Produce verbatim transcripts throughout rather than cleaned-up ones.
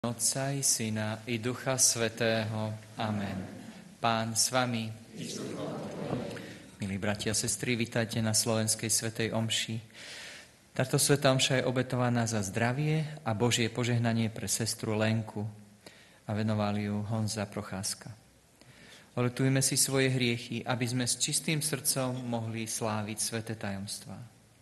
Otca i Syna i Ducha Svätého. Amen. Pán s vami. Milí bratia a sestry, vitajte na slovenskej svätej omši. Táto svätá omša je obetovaná za zdravie a Božie požehnanie pre sestru Lenku a venoval ju Honza Procházka. Oľutujme si svoje hriechy, aby sme s čistým srdcom mohli sláviť sväté tajomstvá.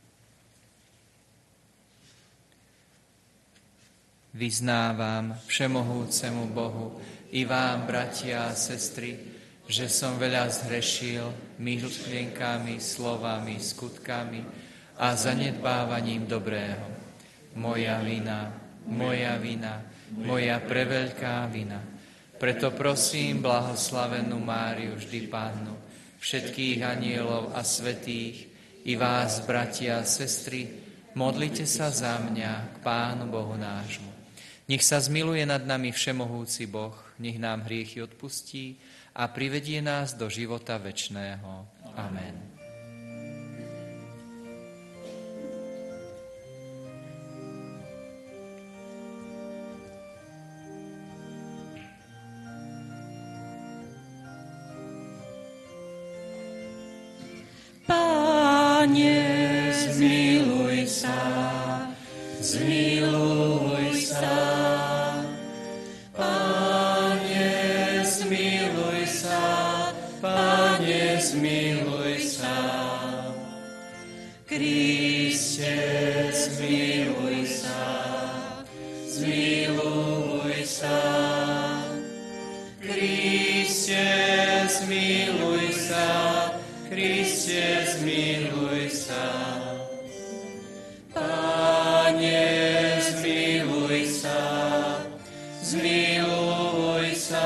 Vyznávam všemohúcemu Bohu i vám, bratia a sestry, že som veľa zhrešil myšlienkami, slovami, skutkami a zanedbávaním dobrého. Moja vina, moja vina, moja preveľká vina. Preto prosím blahoslavenú Máriu, vždy Pannu, všetkých anielov a svätých, i vás, bratia a sestry, modlite sa za mňa k Pánu Bohu nášmu. Nech sa zmiluje nad nami všemohúci Boh, nech nám hriechy odpustí a privedie nás do života večného. Amen. Páne, zmiluj sa, zmiluj sa. Zmiluj sa, Kriste, zmiluj sa, zmiluj sa, Kriste, zmiluj sa, Kriste, zmiluj sa, Páne, zmiluj sa, zmiluj sa,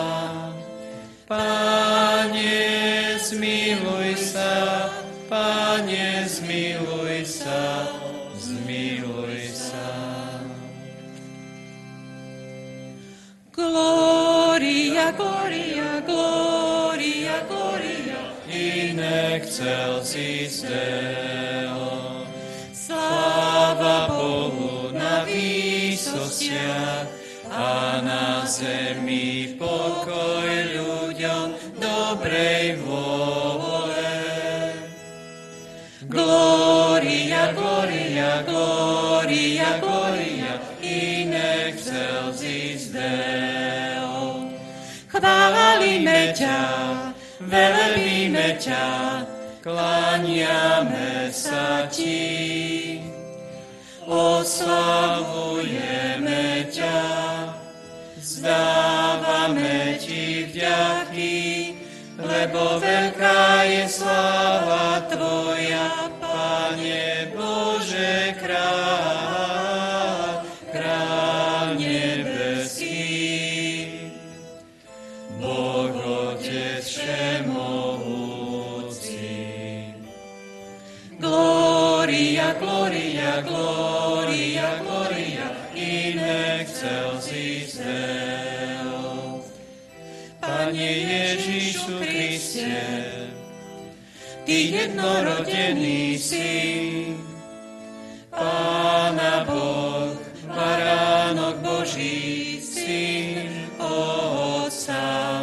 Páne, zmiluj sa, Páne, zmiluj sa, zmiluj sa. Gloria, gloria, gloria, gloria, in excelsis Deo. Sláva Bohu na výsostiach a na zemi pokoj ľuďom dobrej vôle. Gloria, gloria, gloria, gloria, in excelsis Deo. Chválime ťa, velebíme ťa, kláňame sa ti. Oslavujeme ťa, vzdávame ti vďaky, lebo veľká je sláva tvoja, Pane Bože kráľ, kráľ nebeský. Boh Otec všemohúci. Gloria, gloria, gloria, gloria, in excelsis Deo. Pane Ježišu Kriste, Ty jednorodený Syn, Pána Boh, Baránok Boží, Syn Otca.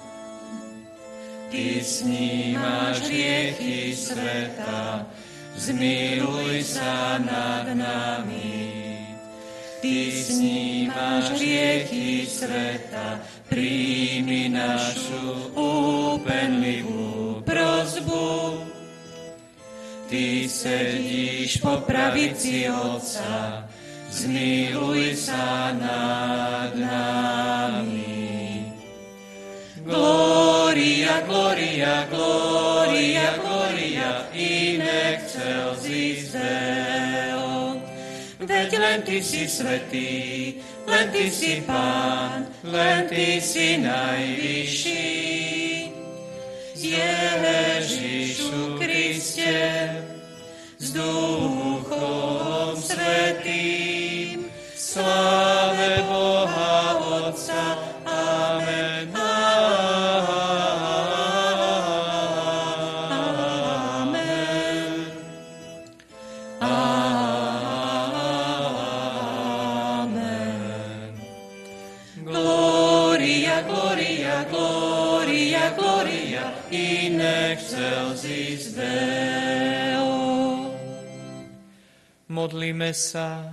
Ty snímaš hriechy sveta, zmiluj sa nad nami. Ty snímaš hriechy sveta, príjmi našu úpenlivú prosbu. Ty sedíš po pravici Otca, zmiluj sa nad nami. Gloria, gloria, gloria, gloria, in excelsis Deo. Veď len Ty si svätý, len Ty si Pán, len Ty si najvyšší. Ježišu Kriste, s Duchom Svätým, sláve Boha Otca, amen. Amen. Gloria, gloria, gloria, gloria, in excelsis Deo. Modlíme sa.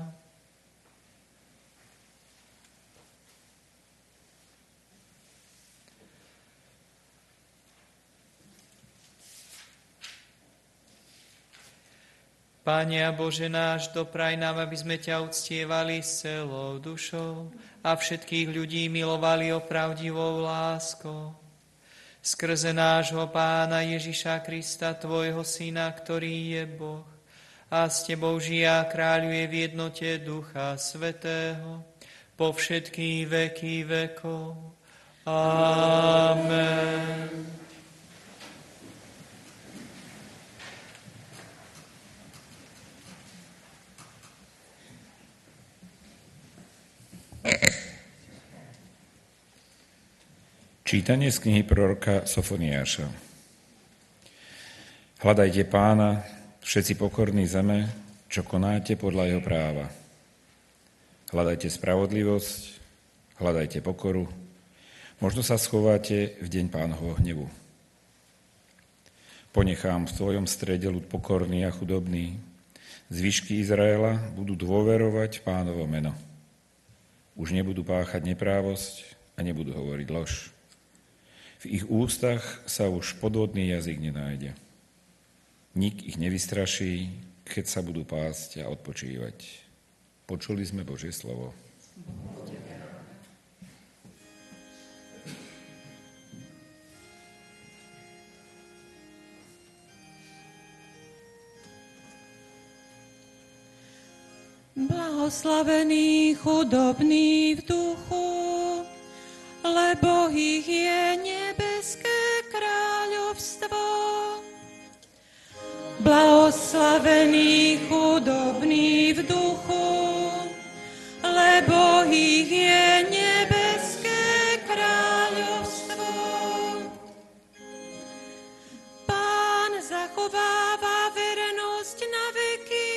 Pane a Bože náš, dopraj nám, aby sme ťa uctievali s celou dušou a všetkých ľudí milovali opravdivou láskou. Skrze nášho Pána Ježiša Krista, Tvojho Syna, ktorý je Boh, a s Tebou žije a kráľuje v jednote Ducha Svätého po všetky veky vekov. Amen. Čítanie z knihy proroka Sofoniáša. Hľadajte Pána, všetci pokorní zeme, čo konáte podľa jeho práva. Hľadajte spravodlivosť, hľadajte pokoru, možno sa schováte v deň Pánovho hnevu. Ponechám v tvojom strede ľud pokorný a chudobný, zvyšky Izraela budú dôverovať Pánovo meno. Už nebudú páchať neprávosť a nebudú hovoriť lož. V ich ústach sa už podvodný jazyk nenájde. Nik ich nevystraší, keď sa budú pásť a odpočívať. Počuli sme Božie slovo. Blahoslavený chudobný v duchu, lebo ich je nebeské kráľovstvo. Blahoslavený chudobný v duchu, lebo ich je nebeské kráľovstvo. Pán zachováva vernosť na veky,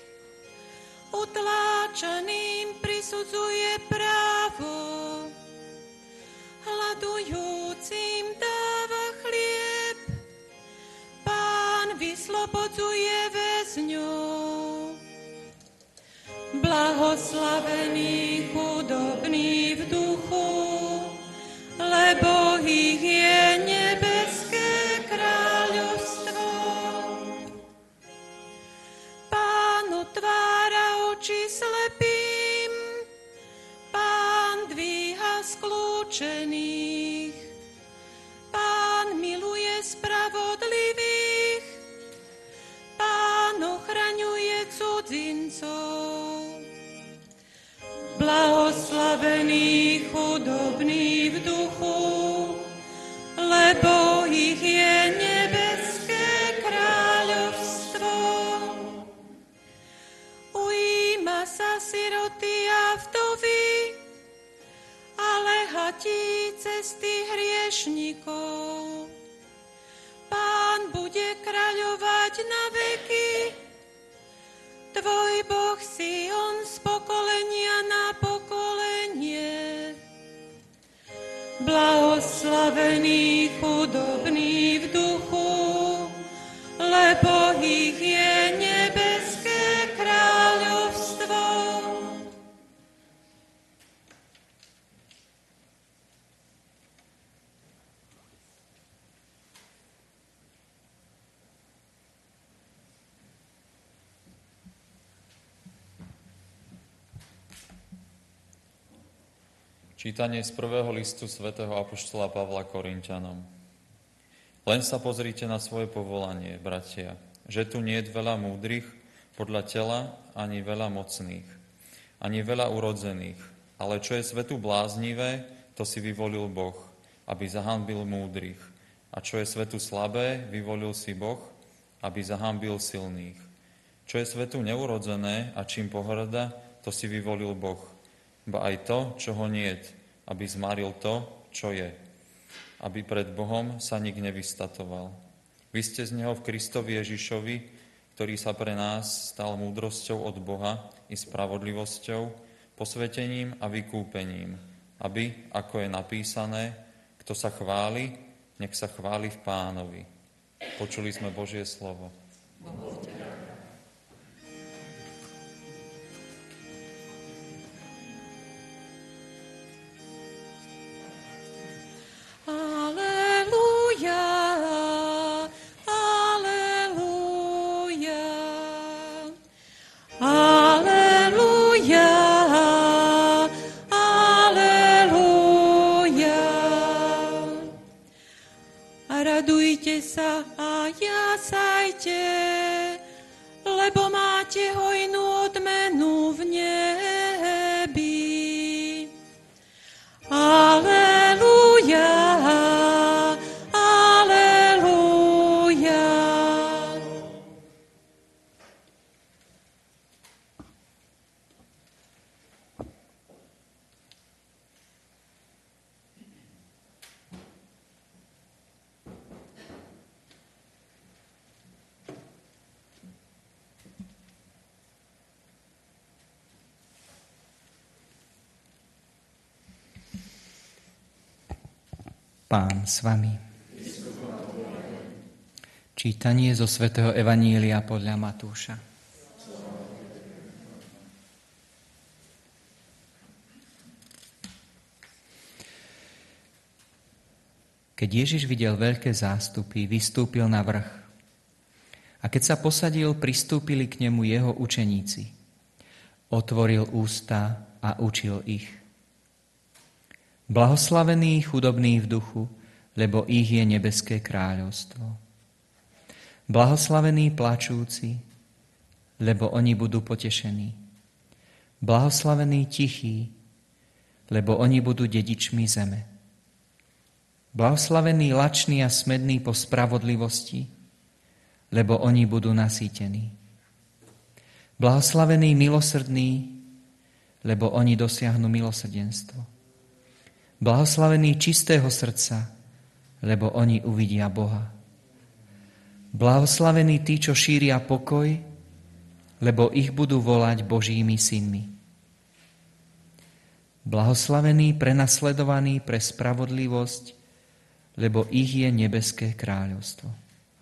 utláčaným prisudzuje právo, hladujúcim dáva chlieb, Pán vyslobodzuje väzňov. Blahoslavený chudobný v duchu, lebo ich je nebeské kráľovstvo. Pán otvára oči slepým, Pán dvíha skľúčených, Pán miluje spravodlivých, Pán ochraňuje cudzincov. Blahoslavený chudobný v duchu, lebo ich je nebeské kráľovstvo. Ujíma sa siroty a vdovy, ale hatí cesty hriešnikov. Pán bude kráľovať na veky, tvoj Boh Sion z pokolenia na pokolenie. Blahoslavený chudobný v duchu, lebo ich je nebeské kráľovstvo. Čítanie z prvého listu svätého apoštola Pavla Korinťanom. Len sa pozrite na svoje povolanie, bratia, že tu nie je veľa múdrych podľa tela, ani veľa mocných, ani veľa urodzených, ale čo je svetu bláznivé, to si vyvolil Boh, aby zahanbil múdrych. A čo je svetu slabé, vyvolil si Boh, aby zahanbil silných. Čo je svetu neurodzené a čím pohrda, to si vyvolil Boh, ba aj to, čo ho niet, aby zmaril to, čo je, aby pred Bohom sa nik nevystatoval. Vy ste z neho v Kristovi Ježišovi, ktorý sa pre nás stal múdrosťou od Boha i spravodlivosťou, posvetením a vykúpením, aby, ako je napísané, kto sa chváli, nech sa chváli v Pánovi. Počuli sme Božie slovo. Radujte sa a jasajte, lebo máte hojnú odmenu v nebi. Aleluja, aleluja. Pán s vami. Čítanie zo svätého Evanília podľa Matúša. Keď Ježiš videl veľké zástupy, vystúpil na vrch. A keď sa posadil, pristúpili k nemu jeho učeníci. Otvoril ústa a učil ich. Blahoslavení chudobní v duchu, lebo ich je nebeské kráľovstvo. Blahoslavení plačúci, lebo oni budú potešení. Blahoslavení tichí, lebo oni budú dedičmi zeme. Blahoslavení lační a smední po spravodlivosti, lebo oni budú nasýtení. Blahoslavení milosrdní, lebo oni dosiahnu milosrdenstvo. Blahoslavení čistého srdca, lebo oni uvidia Boha. Blahoslavení tí, čo šíria pokoj, lebo ich budú volať Božími synmi. Blahoslavení prenasledovaní pre spravodlivosť, lebo ich je nebeské kráľovstvo.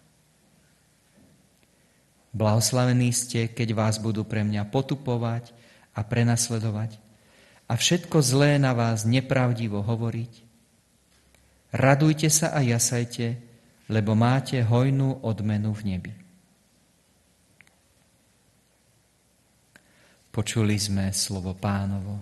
Blahoslavení ste, keď vás budú pre mňa potupovať a prenasledovať a všetko zlé na vás nepravdivo hovoriť. Radujte sa a jasajte, lebo máte hojnú odmenu v nebi. Počuli sme slovo Pánovo.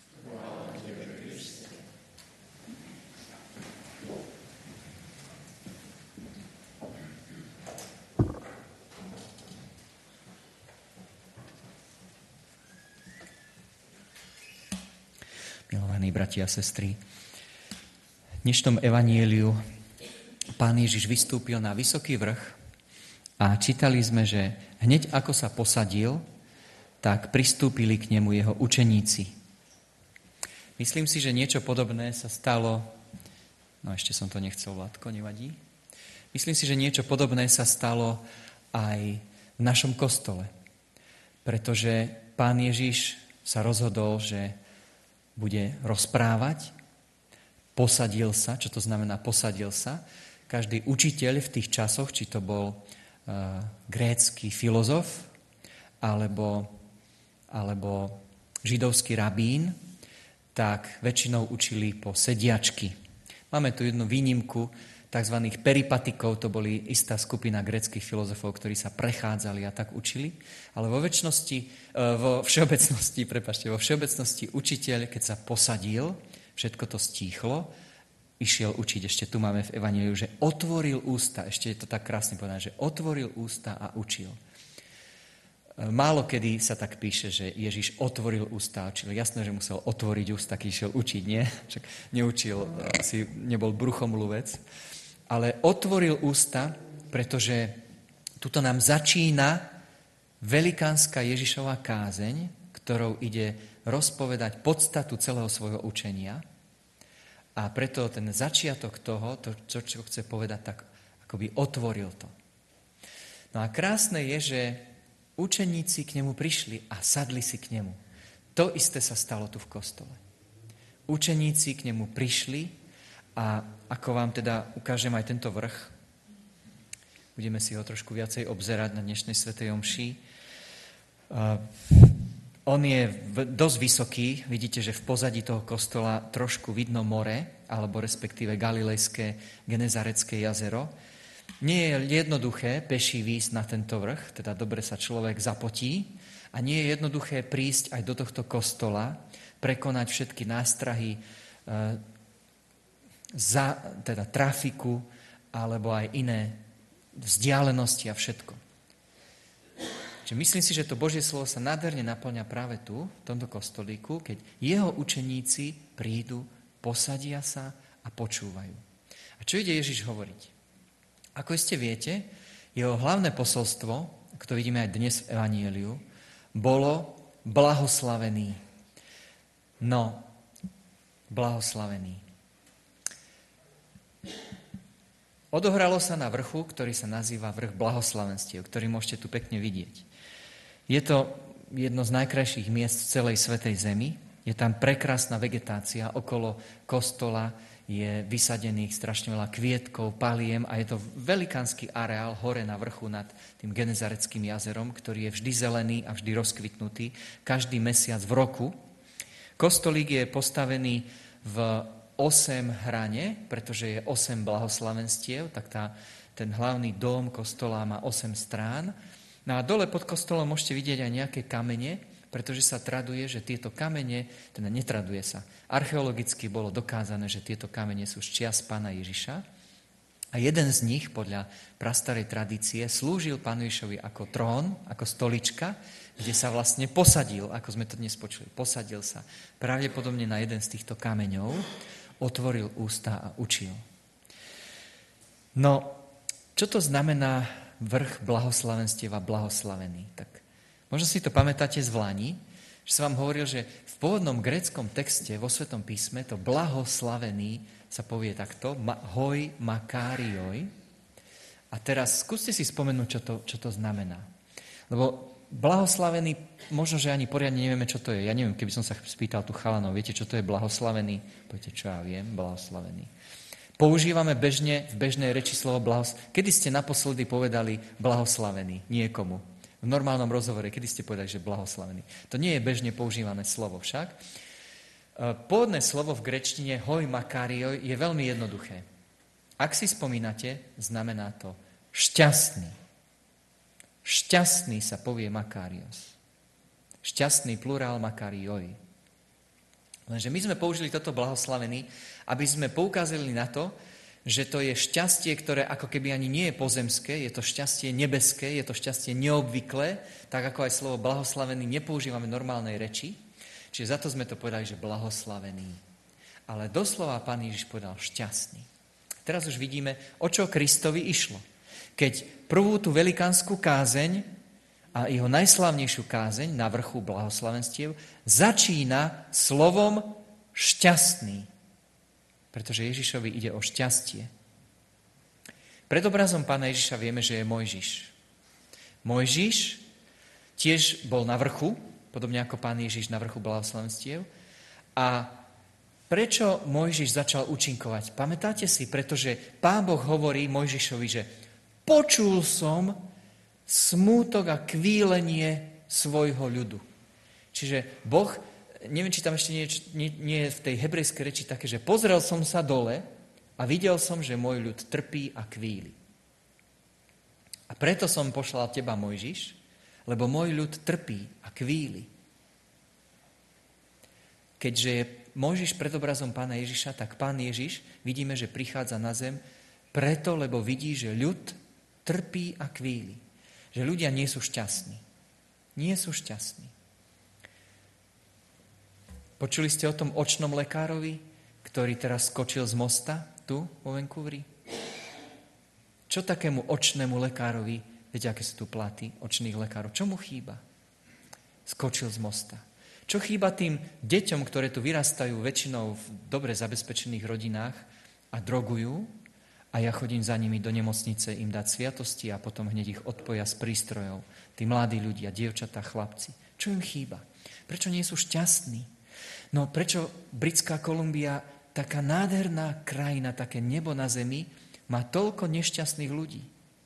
Milovaní bratia a sestry, v dnešnom evanjeliu Pán Ježiš vystúpil na vysoký vrch a čítali sme, že hneď ako sa posadil, tak pristúpili k nemu jeho učeníci. Myslím si, že niečo podobné sa stalo, no ešte som to nechcel, Vládko, nevadí. Myslím si, že niečo podobné sa stalo aj v našom kostole, pretože Pán Ježiš sa rozhodol, že bude rozprávať, posadil sa. Čo to znamená posadil sa? Každý učiteľ v tých časoch, či to bol uh, grécky filozof, alebo, alebo židovský rabín, tak väčšinou učili po sediačky. Máme tu jednu výnimku, tzv. Peripatikov, to boli istá skupina gréckych filozofov, ktorí sa prechádzali a tak učili, ale vo väčšnosti, vo všeobecnosti, prepáčte, vo všeobecnosti učiteľ, keď sa posadil, všetko to stíchlo, išiel učiť. Ešte tu máme v Evanjeliu, že otvoril ústa, ešte je to tak krásne povedané, že otvoril ústa a učil. Málo kedy sa tak píše, že Ježiš otvoril ústa a učil. Jasné, že musel otvoriť ústa, keď išiel učiť, nie? Však neučil, asi nebol bruchomluvec. Ale otvoril ústa, pretože tuto nám začína velikánska Ježišova kázeň, ktorou ide rozpovedať podstatu celého svojho učenia. A preto ten začiatok toho, to, čo, čo chce povedať, tak akoby otvoril to. No a krásne je, že učeníci k nemu prišli a sadli si k nemu. To isté sa stalo tu v kostole. učeníci k nemu prišli a ako vám teda ukážem aj tento vrch, budeme si ho trošku viacej obzerať na dnešnej svätej omši. Uh, on je v, dosť vysoký, vidíte, že v pozadí toho kostola trošku vidno more, alebo respektíve Galilejské Genezarecké jazero. Nie je jednoduché peši výjsť na tento vrch, teda dobre sa človek zapotí, a nie je jednoduché prísť aj do tohto kostola, prekonať všetky nástrahy, e, za, teda trafiku, alebo aj iné vzdialenosti a všetko. Čiže myslím si, že to Božie slovo sa nádherne naplňa práve tu, v tomto kostolíku, keď jeho učeníci prídu, posadia sa a počúvajú. A čo ide Ježiš hovoriť? Ako ste viete, jeho hlavné posolstvo, ako to vidíme aj dnes v Evanjeliu, bolo blahoslavený. No, blahoslavený. Odohralo sa na vrchu, ktorý sa nazýva vrch blahoslavenstiev, ktorý môžete tu pekne vidieť. Je to jedno z najkrajších miest v celej svätej zemi. Je tam prekrásna vegetácia. Okolo kostola je vysadených strašne veľa kvietkov, paliem a je to velikánsky areál hore na vrchu nad tým Genezareckým jazerom, ktorý je vždy zelený a vždy rozkvitnutý, každý mesiac v roku. Kostolík je postavený v osem hrane, pretože je osem blahoslavenstiev, tak tá, ten hlavný dóm kostola má osem strán. No a dole pod kostolom môžete vidieť aj nejaké kamene, pretože sa traduje, že tieto kamene, teda netraduje sa, archeologicky bolo dokázané, že tieto kamene sú z čias pána Ježiša a jeden z nich, podľa prastarej tradície, slúžil pánu Ježišovi ako trón, ako stolička, kde sa vlastne posadil, ako sme to dnes počuli, posadil sa pravdepodobne na jeden z týchto kameňov, otvoril ústa a učil. No, čo to znamená vrch blahoslavenstiev a blahoslavený? Tak možno si to pamätáte z Vláni, že som vám hovoril, že v pôvodnom gréckom texte vo Svetom písme to blahoslavený sa povie takto, ma, hoj makárioj. A teraz skúste si spomenúť, čo to, čo to znamená. Lebo blahoslavený, možno, že ani poriadne nevieme, čo to je. Ja neviem, keby som sa spýtal tu chalanov, viete, čo to je blahoslavený? Poviete, čo ja viem, blahoslavený. Používame bežne, v bežnej reči slovo blahoslavený. Kedy ste naposledy povedali blahoslavený niekomu? V normálnom rozhovore, kedy ste povedali, že blahoslavený? To nie je bežne používané slovo však. Pôvodné slovo v gréčtine hoj makarioj je veľmi jednoduché. Ak si spomínate, znamená to šťastný. Šťastný sa povie makarios. Šťastný plurál makarioj. Lenže my sme použili toto blahoslavený, aby sme poukázali na to, že to je šťastie, ktoré ako keby ani nie je pozemské, je to šťastie nebeské, je to šťastie neobvyklé, tak ako aj slovo blahoslavený nepoužívame v normálnej reči. Čiže za to sme to povedali, že blahoslavený. Ale doslova pán Ježiš povedal šťastný. Teraz už vidíme, o čo Kristovi išlo. Keď prvú tú velikánsku kázeň a jeho najslávnejšiu kázeň na vrchu blahoslavenstiev začína slovom šťastný. Pretože Ježišovi ide o šťastie. Pred obrazom pána Ježiša vieme, že je Mojžiš. Mojžiš tiež bol na vrchu, podobne ako pán Ježiš na vrchu blahoslavenstiev. A prečo Mojžiš začal účinkovať? Pamätáte si, pretože pán Boh hovorí Mojžišovi, že počul som smútok a kvílenie svojho ľudu. Čiže Boh, neviem, či tam ešte nie, nie, nie je v tej hebrejskej reči také, že pozrel som sa dole a videl som, že môj ľud trpí a kvíli. A preto som poslal teba, Mojžiš, lebo môj ľud trpí a kvíli. Keďže je Mojžiš pred obrazom pána Ježiša, tak pán Ježiš vidíme, že prichádza na zem preto, lebo vidí, že ľud trpí a kvíli. Že ľudia nie sú šťastní. Nie sú šťastní. Počuli ste o tom očnom lekárovi, ktorý teraz skočil z mosta tu vo Vancouveri? Čo takému očnému lekárovi, viete, aké sú tu platy očných lekárov, čo mu chýba? Skočil z mosta. Čo chýba tým deťom, ktoré tu vyrastajú väčšinou v dobre zabezpečených rodinách a drogujú, a ja chodím za nimi do nemocnice im dať sviatosti a potom hneď ich odpoja z prístrojov. Tí mladí ľudia, dievčatá, chlapci. Čo im chýba? Prečo nie sú šťastní? No prečo Britská Kolumbia, taká nádherná krajina, také nebo na zemi, má toľko nešťastných ľudí?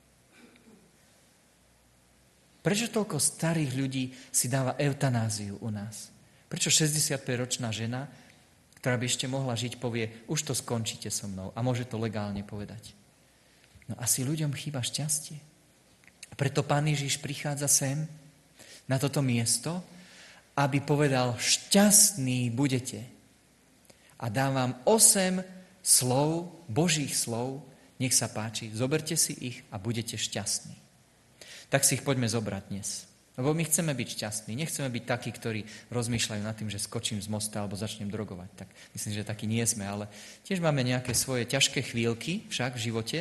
Prečo toľko starých ľudí si dáva eutanáziu u nás? Prečo šesťdesiatpäťročná žena, ktorá by ešte mohla žiť, povie, už to skončíte so mnou a môže to legálne povedať? No asi ľuďom chýba šťastie. Preto Pán Ježiš prichádza sem, na toto miesto, aby povedal, šťastní budete. A dám vám osem slov, Božích slov, nech sa páči, zoberte si ich a budete šťastní. Tak si ich poďme zobrať dnes. Lebo my chceme byť šťastní, nechceme byť takí, ktorí rozmýšľajú nad tým, že skočím z mosta alebo začnem drogovať. Tak myslím, že takí nie sme, ale tiež máme nejaké svoje ťažké chvíľky však v živote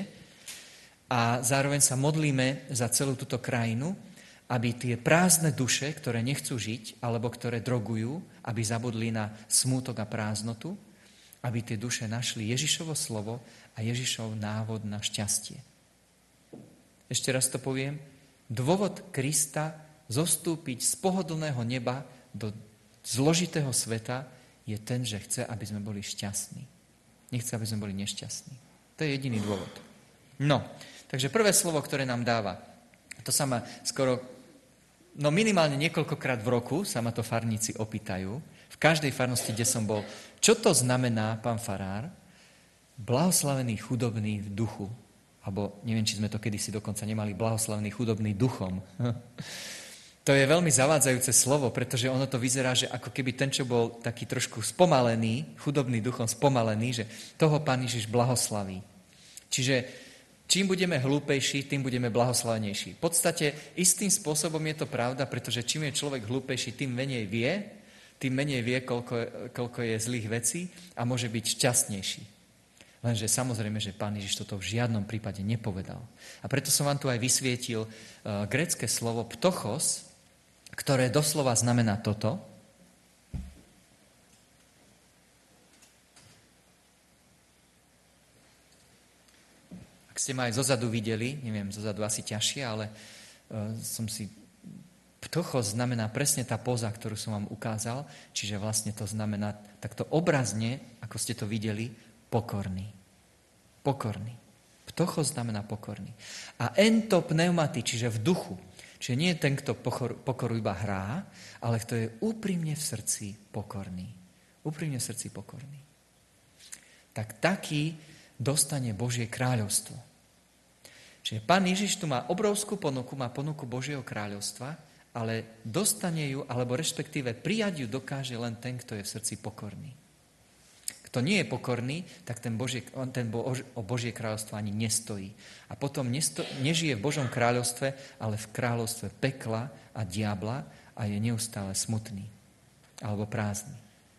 a zároveň sa modlíme za celú túto krajinu, aby tie prázdne duše, ktoré nechcú žiť alebo ktoré drogujú, aby zabudli na smútok a prázdnotu, aby tie duše našli Ježišovo slovo a Ježišov návod na šťastie. Ešte raz to poviem. Dôvod Krista zostúpiť z pohodlného neba do zložitého sveta je ten, že chce, aby sme boli šťastní. Nechce, aby sme boli nešťastní. To je jediný dôvod. No, takže prvé slovo, ktoré nám dáva, to sa ma skoro, no minimálne niekoľkokrát v roku sa ma to farníci opýtajú, v každej farnosti, kde som bol, čo to znamená, pán farár, blahoslavený chudobný v duchu. Alebo neviem, či sme to kedysi dokonca nemali, blahoslavený chudobný duchom. To je veľmi zavádzajúce slovo, pretože ono to vyzerá, že ako keby ten, čo bol taký trošku spomalený, chudobný duchom spomalený, že toho Pán Ježiš blahoslaví. Čiže čím budeme hlúpejší, tým budeme blahoslavenejší. V podstate istým spôsobom je to pravda, pretože čím je človek hlúpejší, tým menej vie, tým menej vie, koľko, koľko je zlých vecí a môže byť šťastnejší. Lenže samozrejme, že Pán Ježiš toto v žiadnom prípade nepovedal. A preto som vám tu aj vysvietil uh, grécke slovo ptochos, ktoré doslova znamená toto. Ak ste ma aj zozadu videli, neviem, zozadu asi ťažšie, ale uh, som si... Ptochos znamená presne tá póza, ktorú som vám ukázal, čiže vlastne to znamená takto obrazne, ako ste to videli, pokorný. Pokorný. Ptochos znamená pokorný. A ento pneumati, čiže v duchu. Čiže nie je ten, kto pokoru, pokoru iba hrá, ale kto je úprimne v srdci pokorný. Úprimne v srdci pokorný. Tak taký dostane Božie kráľovstvo. Čiže Pán Ježiš tu má obrovskú ponuku, má ponuku Božieho kráľovstva, ale dostane ju, alebo respektíve prijať ju dokáže len ten, kto je v srdci pokorný. Kto nie je pokorný, tak ten, Božie, on ten bo, o Božie kráľovstvo ani nestojí. A potom nesto, nežije v Božom kráľovstve, ale v kráľovstve pekla a diabla a je neustále smutný alebo prázdny.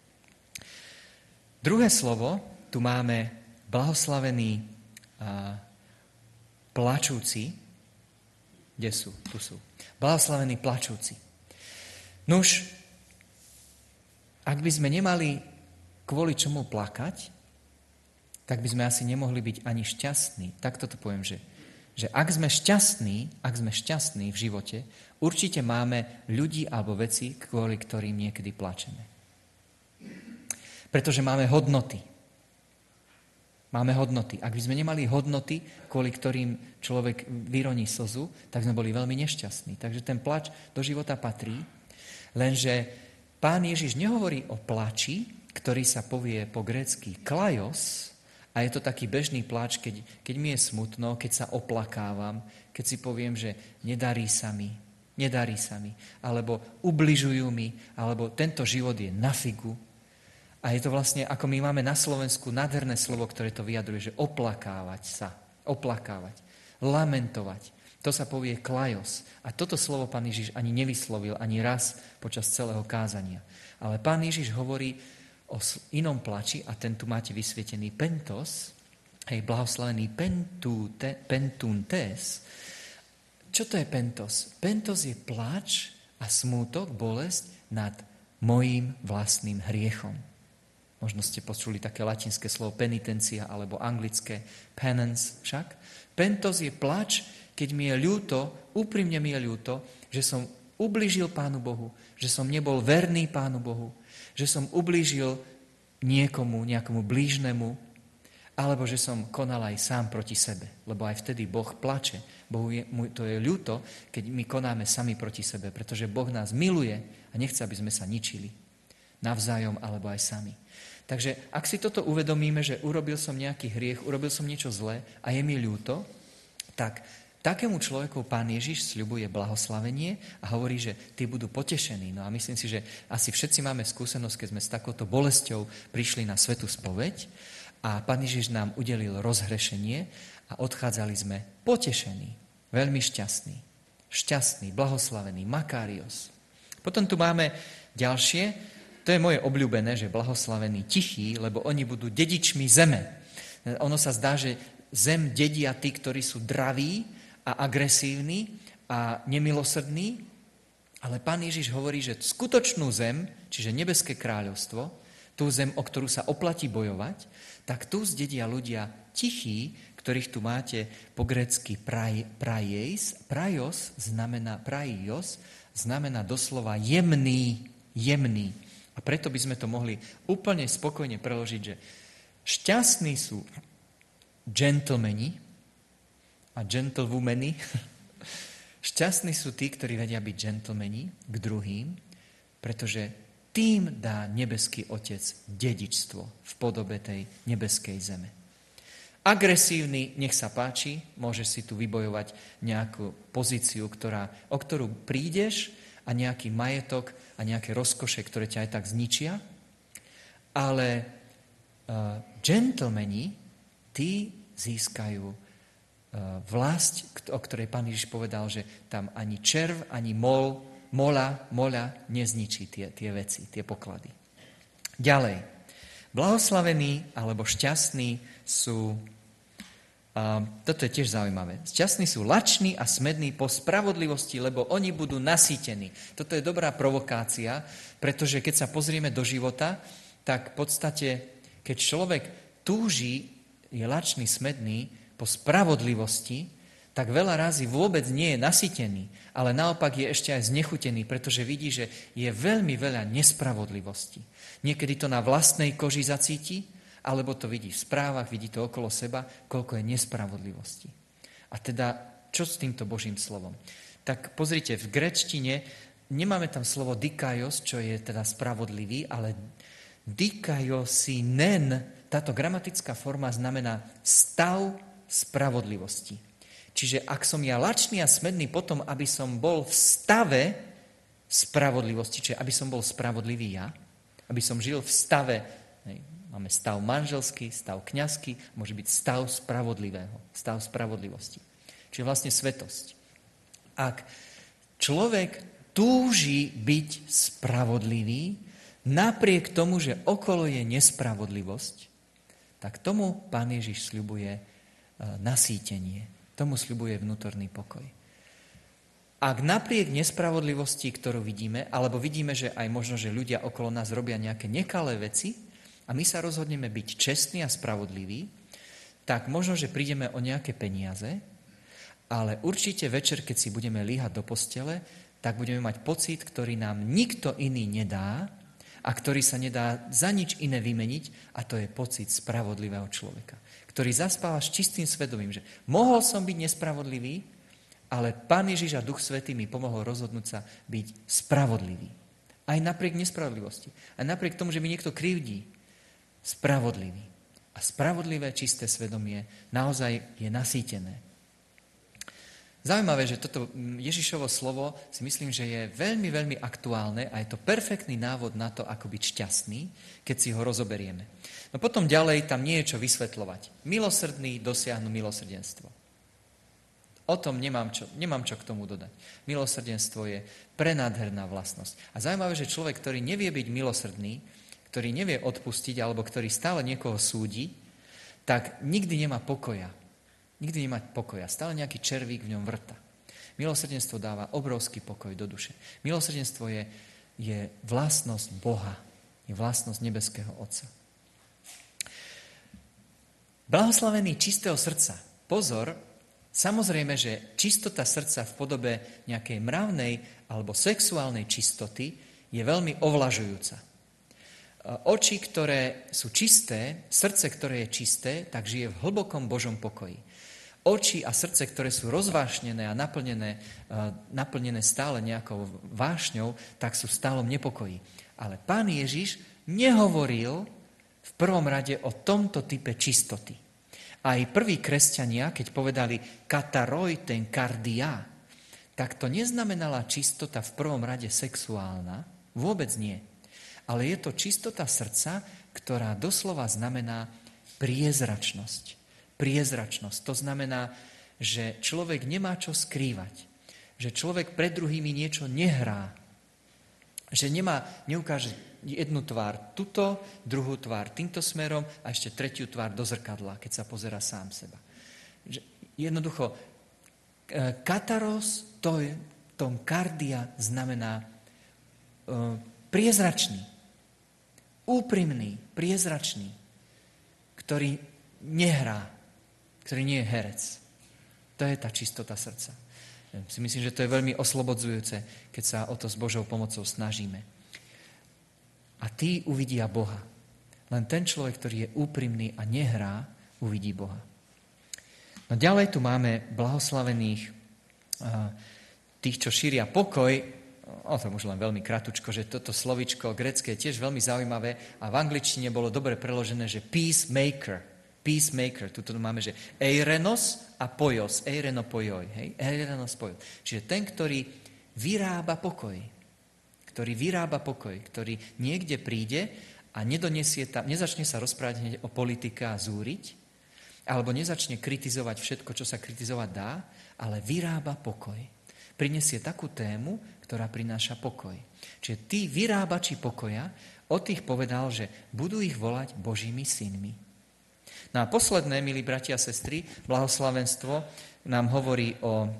Druhé slovo, tu máme blahoslavený a, plačúci. Kde sú? Tu sú. Blahoslavení plačúci. Nuž, ak by sme nemali kvôli čomu plakať, tak by sme asi nemohli byť ani šťastní. Tak toto poviem, že, že ak sme šťastní, ak sme šťastní v živote, určite máme ľudí alebo veci, kvôli ktorým niekedy plačeme. Pretože máme hodnoty. Máme hodnoty. Ak by sme nemali hodnoty, kvôli ktorým človek vyroní slzu, tak sme boli veľmi nešťastní. Takže ten plač do života patrí, lenže Pán Ježiš nehovorí o plači, ktorý sa povie po grécky klajos, a je to taký bežný pláč, keď, keď mi je smutno, keď sa oplakávam, keď si poviem, že nedarí sa mi, nedarí sa mi, alebo ubližujú mi, alebo tento život je na figu. A je to vlastne, ako my máme na Slovensku nádherné slovo, ktoré to vyjadruje, že oplakávať sa, oplakávať, lamentovať. To sa povie klajos. A toto slovo Pán Ježiš ani nevyslovil, ani raz počas celého kázania. Ale Pán Ježiš hovorí o inom plači, a ten tu máte vysvietený pentos, hej, blahoslavený pentute, pentuntes. Čo to je pentos? Pentos je plač a smútok, bolesť nad mojím vlastným hriechom. Možno ste počuli také latinské slovo penitencia alebo anglické penance však. Pentos je plač, keď mi je ľúto, úprimne mi je ľúto, že som ubližil Pánu Bohu, že som nebol verný Pánu Bohu, že som ublížil niekomu, nejakomu blížnemu, alebo že som konal aj sám proti sebe. Lebo aj vtedy Boh plače. Bohu je, mu to je ľúto, keď my konáme sami proti sebe, pretože Boh nás miluje a nechce, aby sme sa ničili. Navzájom alebo aj sami. Takže ak si toto uvedomíme, že urobil som nejaký hriech, urobil som niečo zlé a je mi ľúto, tak takému človeku Pán Ježiš sľubuje blahoslavenie a hovorí, že tí budú potešení. No a myslím si, že asi všetci máme skúsenosť, keď sme s takouto bolesťou prišli na svätú spoveď a Pán Ježiš nám udelil rozhrešenie a odchádzali sme potešení, veľmi šťastní, šťastní, blahoslavený, Makarios. Potom tu máme ďalšie, to je moje obľúbené, že blahoslavený tichý, lebo oni budú dedičmi zeme. Ono sa zdá, že zem dedia tí, ktorí sú draví, a agresívny a nemilosrdný, ale Pán Ježiš hovorí, že skutočnú zem, čiže nebeské kráľovstvo, tú zem, o ktorú sa oplatí bojovať, tak tu zdedia ľudia tichí, ktorých tu máte po grécky praj, prajejs. Prajos znamená, prajos znamená doslova jemný, jemný. A preto by sme to mohli úplne spokojne preložiť, že šťastní sú gentlemani, a gentlewomen. Šťastní sú tí, ktorí vedia byť gentlemani k druhým, pretože tým dá nebeský Otec dedičstvo v podobe tej nebeskej zeme. Agresívny, nech sa páči, môžeš si tu vybojovať nejakú pozíciu, ktorá, o ktorú prídeš a nejaký majetok a nejaké rozkoše, ktoré ťa aj tak zničia. Ale uh, gentlemani, tí získajú vlast, o ktorej Pán Ježiš povedal, že tam ani červ, ani mol, mola, mola nezničí tie, tie veci, tie poklady. Ďalej. Blahoslavení alebo šťastní sú, a toto je tiež zaujímavé, šťastní sú lační a smední po spravodlivosti, lebo oni budú nasýtení. Toto je dobrá provokácia, pretože keď sa pozrieme do života, tak v podstate, keď človek túži, je lačný, smedný, po spravodlivosti, tak veľa razy vôbec nie je nasýtený, ale naopak je ešte aj znechutený, pretože vidí, že je veľmi veľa nespravodlivosti. Niekedy to na vlastnej koži zacíti, alebo to vidí v správach, vidí to okolo seba, koľko je nespravodlivosti. A teda, čo s týmto Božím slovom? Tak pozrite, v gréčtine nemáme tam slovo dikaios, čo je teda spravodlivý, ale dikaiosinen, táto gramatická forma znamená stav spravodlivosti. Čiže ak som ja lačný a smedný potom, aby som bol v stave spravodlivosti, čiže aby som bol spravodlivý ja, aby som žil v stave, hej, máme stav manželský, stav kňazský, môže byť stav spravodlivého, stav spravodlivosti. Čiže vlastne svetosť. Ak človek túži byť spravodlivý, napriek tomu, že okolo je nespravodlivosť, tak tomu Pán Ježiš sľubuje nasýtenie. Tomu sľubuje vnútorný pokoj. Ak napriek nespravodlivosti, ktorú vidíme, alebo vidíme, že aj možno, že ľudia okolo nás robia nejaké nekalé veci a my sa rozhodneme byť čestní a spravodliví, tak možno, že prídeme o nejaké peniaze, ale určite večer, keď si budeme líhať do postele, tak budeme mať pocit, ktorý nám nikto iný nedá a ktorý sa nedá za nič iné vymeniť, a to je pocit spravodlivého človeka, ktorý zaspáva s čistým svedomím, že mohol som byť nespravodlivý, ale Pán Ježiš a Duch Svätý mi pomohol rozhodnúť sa byť spravodlivý. Aj napriek nespravodlivosti. Aj napriek tomu, že mi niekto krivdí. Spravodlivý. A spravodlivé, čisté svedomie naozaj je nasýtené. Zaujímavé, že toto Ježišovo slovo si myslím, že je veľmi, veľmi aktuálne a je to perfektný návod na to, ako byť šťastný, keď si ho rozoberieme. No potom ďalej tam nie je čo vysvetľovať. Milosrdný dosiahnu milosrdenstvo. O tom nemám čo, nemám čo k tomu dodať. Milosrdenstvo je prenádherná vlastnosť. A zaujímavé, že človek, ktorý nevie byť milosrdný, ktorý nevie odpustiť alebo ktorý stále niekoho súdi, tak nikdy nemá pokoja. Nikdy nemá pokoja. Stále nejaký červík v ňom vrta. Milosrdenstvo dáva obrovský pokoj do duše. Milosrdenstvo je, je vlastnosť Boha. Je vlastnosť nebeského Otca. Blahoslavený čistého srdca. Pozor, samozrejme, že čistota srdca v podobe nejakej mravnej alebo sexuálnej čistoty je veľmi ovlažujúca. Oči, ktoré sú čisté, srdce, ktoré je čisté, tak žije v hlbokom Božom pokoji. Oči a srdce, ktoré sú rozvášnené a naplnené, naplnené stále nejakou vášňou, tak sú v stálom nepokoji. Ale Pán Ježiš nehovoril v prvom rade o tomto type čistoty. Aj prví kresťania, keď povedali kataroj ten kardia, tak to neznamenala čistota v prvom rade sexuálna, vôbec nie. Ale je to čistota srdca, ktorá doslova znamená priezračnosť. Priezračnosť. To znamená, že človek nemá čo skrývať. Že človek pred druhými niečo nehrá. Že nemá, neukáže jednu tvár tuto, druhú tvár týmto smerom a ešte tretiu tvár do zrkadla, keď sa pozerá sám seba. Že jednoducho, kataros, to je, tom kardia znamená uh, priezračný. Úprimný, priezračný, ktorý nehrá, ktorý nie je herec. To je tá čistota srdca. Ja si myslím, že to je veľmi oslobodzujúce, keď sa o to s Božou pomocou snažíme. A tí uvidia Boha. Len ten človek, ktorý je úprimný a nehrá, uvidí Boha. No ďalej tu máme blahoslavených tých, čo šíria pokoj. O tom už len veľmi kratučko, že toto slovičko grécke je tiež veľmi zaujímavé a v angličtine bolo dobre preložené, že peacemaker. Peacemaker. Tuto máme, že eirenos a pojos. Eireno pojoj. Hej? Eirenos pojoj. Čiže ten, ktorý vyrába pokoj. Ktorý vyrába pokoj. Ktorý niekde príde a nedonesie tam, nezačne sa rozprávať hneď o politike a zúriť, alebo nezačne kritizovať všetko, čo sa kritizovať dá, ale vyrába pokoj. Prinesie takú tému, ktorá prináša pokoj. Čiže tí vyrábači pokoja, o tých povedal, že budú ich volať Božími synmi. No a posledné, milí bratia a sestry, blahoslavenstvo nám hovorí o,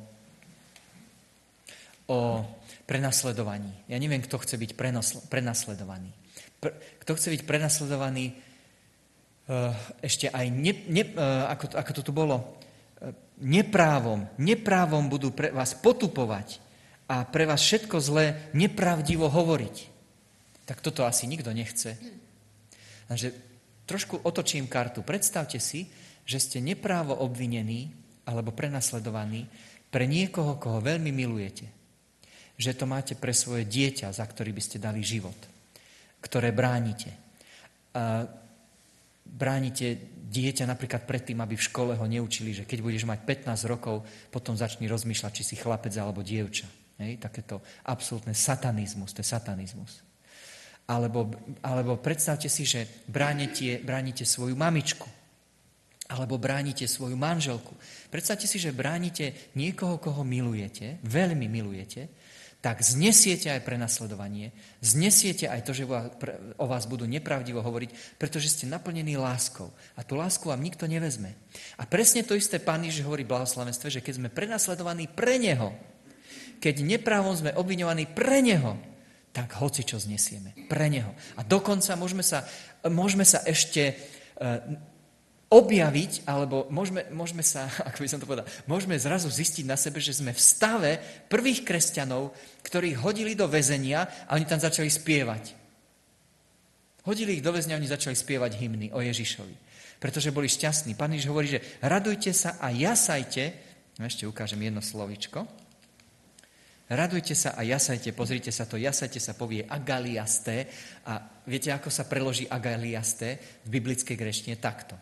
o prenasledovaní. Ja neviem, kto chce byť prenosl- prenasledovaný. Pr- kto chce byť prenasledovaný uh, ešte aj, ne, ne, uh, ako, to, ako to tu bolo, uh, neprávom. Neprávom budú pre vás potupovať a pre vás všetko zlé nepravdivo hovoriť. Tak toto asi nikto nechce. Takže trošku otočím kartu. Predstavte si, že ste neprávo obvinení alebo prenasledovaní pre niekoho, koho veľmi milujete. Že to máte pre svoje dieťa, za ktorý by ste dali život, ktoré bránite. A bránite dieťa napríklad pred tým, aby v škole ho neučili, že keď budeš mať pätnásť rokov, potom začni rozmýšľať, či si chlapec alebo dievča. Hej, takéto absolútne satanizmus, to je satanizmus. Alebo, alebo predstavte si, že bránite, bránite svoju mamičku, alebo bránite svoju manželku. Predstavte si, že bránite niekoho, koho milujete, veľmi milujete, tak znesiete aj prenasledovanie, znesiete aj to, že o vás budú nepravdivo hovoriť, pretože ste naplnení láskou. A tú lásku vám nikto nevezme. A presne to isté Pán Ježiš hovorí v blahoslavenstve, že keď sme prenasledovaní pre Neho, keď neprávom sme obviňovaní pre Neho, tak hoci čo znesieme. Pre Neho. A dokonca môžeme sa, môžeme sa ešte uh, objaviť, alebo môžeme, môžeme sa, ako by som to povedal, môžeme zrazu zistiť na sebe, že sme v stave prvých kresťanov, ktorých hodili do väzenia a oni tam začali spievať. Hodili ich do väzenia a oni začali spievať hymny o Ježišovi. Pretože boli šťastní. Pán Ježiš hovorí, že radujte sa a jasajte. No ešte ukážem jedno slovíčko. Radujte sa a jasajte, pozrite sa to, jasajte sa povie agaliasté a viete, ako sa preloží agaliasté v biblickej greštine? Takto.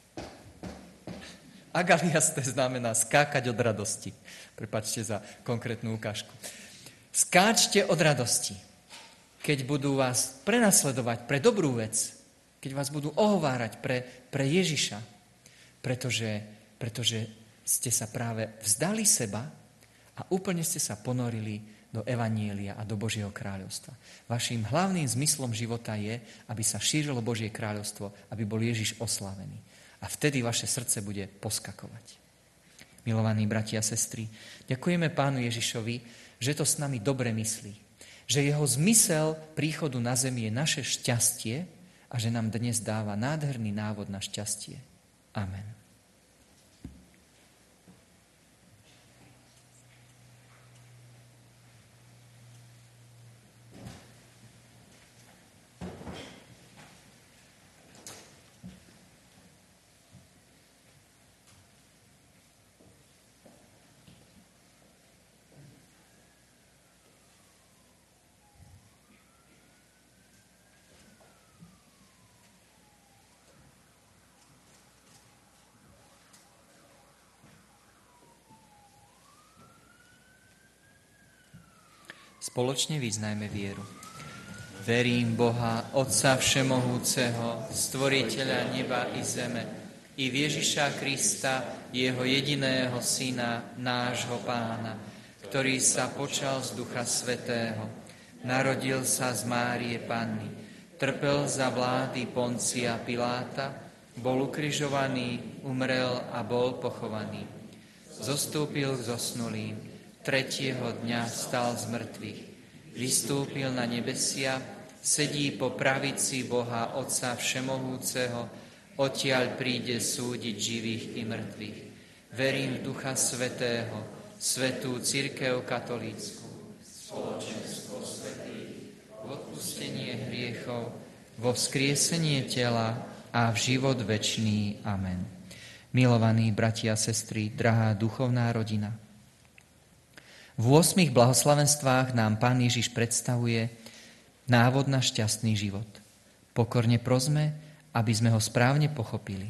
Agaliasté znamená skákať od radosti. Prepáčte za konkrétnu ukážku. Skáčte od radosti, keď budú vás prenasledovať pre dobrú vec, keď vás budú ohovárať pre, pre Ježiša, pretože, pretože ste sa práve vzdali seba a úplne ste sa ponorili do evanjelia a do Božieho kráľovstva. Vaším hlavným zmyslom života je, aby sa šírilo Božie kráľovstvo, aby bol Ježiš oslávený. A vtedy vaše srdce bude poskakovať. Milovaní bratia a sestry, ďakujeme Pánu Ježišovi, že to s nami dobre myslí. Že jeho zmysel príchodu na zemi je naše šťastie a že nám dnes dáva nádherný návod na šťastie. Amen. Spoločne vyznajme vieru. Verím Boha, Otca Všemohúceho, Stvoriteľa neba i zeme, i v Ježiša Krista, jeho jediného Syna, nášho Pána, ktorý sa počal z Ducha Svätého, narodil sa z Márie Panny, trpel za vlády Poncia Piláta, bol ukrižovaný, umrel a bol pochovaný. Zostúpil k zosnulým, tretieho dňa stal z mŕtvych, vystúpil na nebesia, sedí po pravici Boha Otca Všemohúceho, odtiaľ príde súdiť živých i mŕtvych. Verím v Ducha Svätého, svätú cirkev katolícku, spoločenstvo svätých, v odpustenie hriechov, vo vzkriesenie tela a v život večný. Amen. Milovaní bratia a sestry, drahá duchovná rodina, v ôsmich blahoslavenstvách nám Pán Ježiš predstavuje návod na šťastný život. Pokorne prosme, aby sme ho správne pochopili.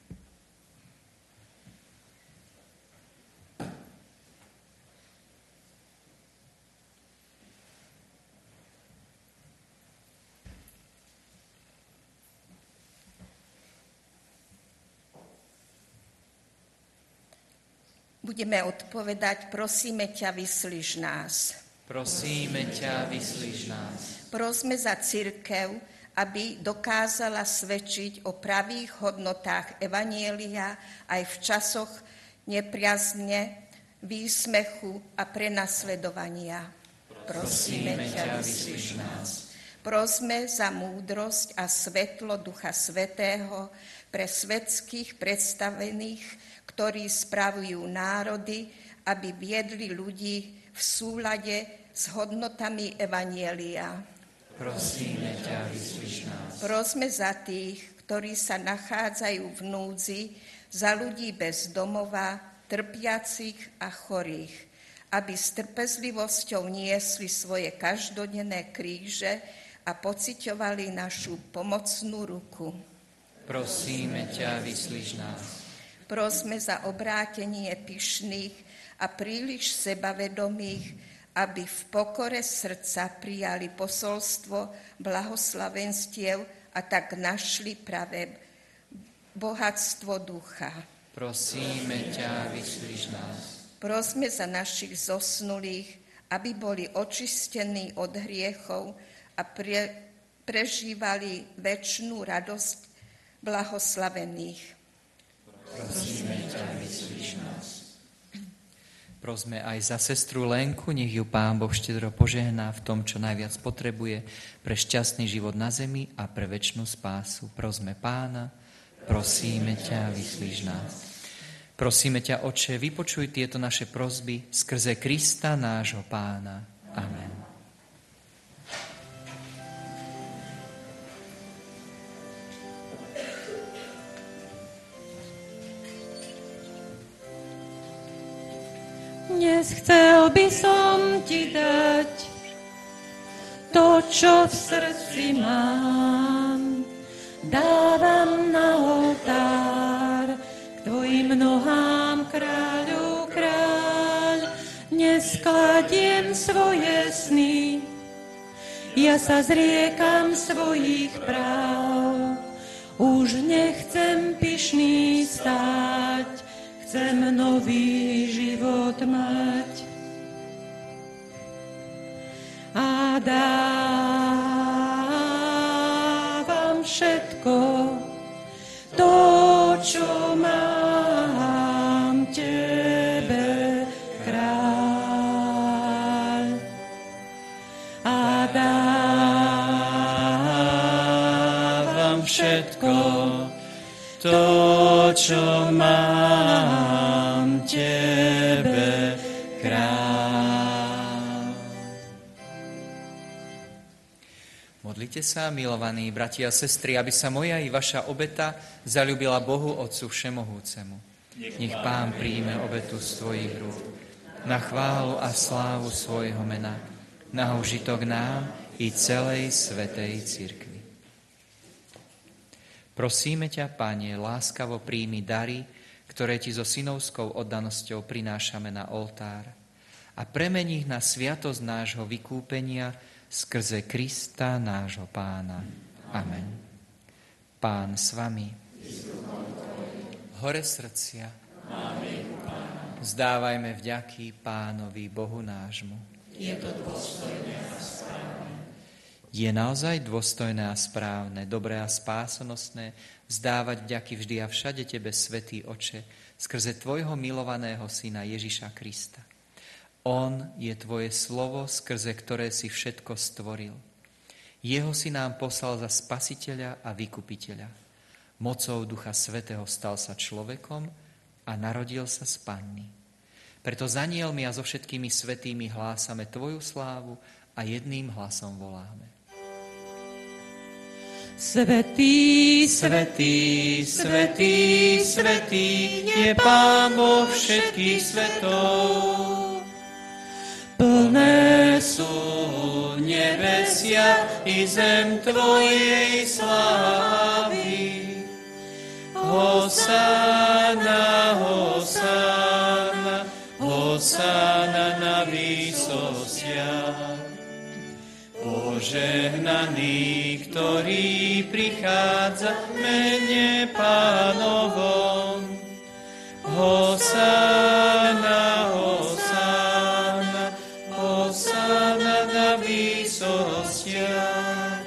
Budeme odpovedať, prosíme ťa, vyslíš nás. Prosíme ťa, vyslíš nás. Prosme za cirkev, aby dokázala svedčiť o pravých hodnotách evanjelia aj v časoch nepriazne, výsmechu a prenasledovania. Prosíme ťa, vyslíš nás. Prosme za múdrosť a svetlo Ducha Svätého pre svetských predstavených, ktorí spravujú národy, aby viedli ľudí v súlade s hodnotami evanjelia. Prosíme ťa, vyslíš nás. Prosme za tých, ktorí sa nachádzajú v núdzi, za ľudí bez domova, trpiacich a chorých, aby s trpezlivosťou niesli svoje každodenné kríže a pociťovali našu pomocnú ruku. Prosíme ťa, vyslíš nás. Prosme za obrátenie pyšných a príliš sebavedomých, aby v pokore srdca prijali posolstvo blahoslavenstiev a tak našli pravé bohatstvo ducha. Prosíme ťa, vyslíš nás. Prosme za našich zosnulých, aby boli očistení od hriechov a pre, prežívali večnú radosť blahoslavených. Prosíme ťa, vyslíš nás. Prosme aj za sestru Lenku, nech ju Pán Boh štedro požehná v tom, čo najviac potrebuje pre šťastný život na zemi a pre večnú spásu. Prosme Pána, prosíme ťa, vyslíš nás. Prosíme ťa, Otče, vypočuj tieto naše prosby skrze Krista, nášho Pána. Amen. Dnes chcel by som ti dať to, čo v srdci mám. Dávam na oltár k tvojim nohám, kráľu, kráľ. Dnes kladiem svoje sny, ja sa zriekam svojich práv. Už nechcem pyšný stáť, chcem nový život mať. A dávam všetko, to, čo mám, tebe, kráľ. A dávam všetko, to, čo mám, tebe, kráľ. Modlite sa, milovaní bratia a sestry, aby sa moja i vaša obeta zaľúbila Bohu Otcu Všemohúcemu. Nech Pán príjme obetu z tvojich rúk na chválu a slávu svojho mena, na užitok nám i celej svätej cirkvi. Prosíme ťa, Pane, láskavo príjmi dary, ktoré ti so synovskou oddanosťou prinášame na oltár a premení ich na sviatosť nášho vykúpenia skrze Krista nášho Pána. Amen. Pán s vami. Hore srdcia. Vzdávajme vďaky Pánovi Bohu nášmu. Je to dôstojné a správne. Je naozaj dôstojné a správne, dobré a spásonosné vzdávať vďaky vždy a všade Tebe, Svätý Oče, skrze Tvojho milovaného Syna Ježiša Krista. On je Tvoje slovo, skrze ktoré si všetko stvoril. Jeho si nám poslal za Spasiteľa a Vykupiteľa. Mocou Ducha Svätého stal sa človekom a narodil sa z Panny. Preto s anielmi a so všetkými svätými hlásame Tvoju slávu a jedným hlasom voláme. Svätý, svätý, svätý, svätý je Pán Boh všetkých svetov. Plné sú nebesia i zem Tvojej slávy. Hosanna, hosanna, hosanna na výsostiach. Požehnaný, ktorý prichádza v mene Pánovom. Hosanna, hosanna, hosanna na výsostiach.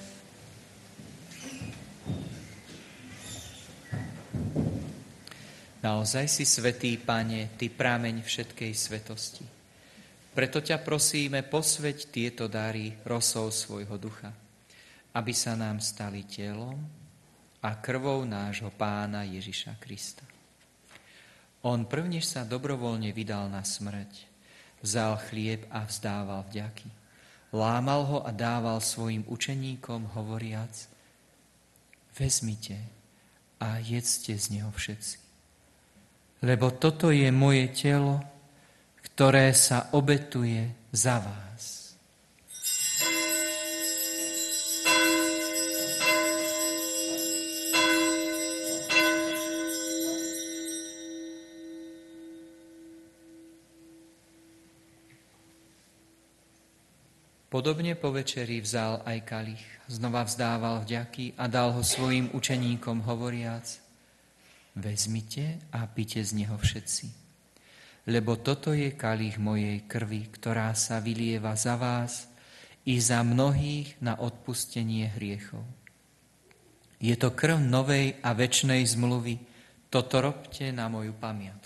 Naozaj si svätý, Pane, Ty prameň všetkej svetosti. Preto ťa prosíme, posväť tieto dary rosou svojho ducha, aby sa nám stali telom a krvou nášho Pána Ježiša Krista. On prvnež sa dobrovoľne vydal na smrť, vzal chlieb a vzdával vďaky. Lámal ho a dával svojim učeníkom, hovoriac: vezmite a jedzte z neho všetci. Lebo toto je moje telo, ktoré sa obetuje za vás. Podobne po večeri vzal aj kalich, znova vzdával vďaky a dal ho svojim učeníkom, hovoriac: vezmite a pite z neho všetci. Lebo toto je kalich mojej krvi, ktorá sa vylieva za vás i za mnohých na odpustenie hriechov. Je to krv novej a večnej zmluvy, toto robte na moju pamiatku.